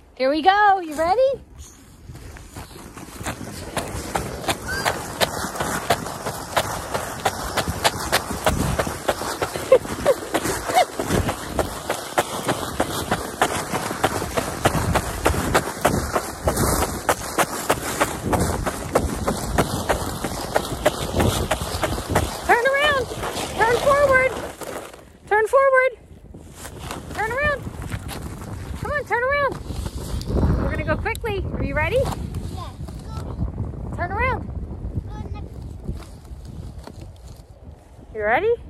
Here we go. You ready? Turn around. Turn forward. Turn forward. Turn around. Come on, turn around. We're going to go quickly. Are you ready? Yes. Go. Turn around. Go next. You ready?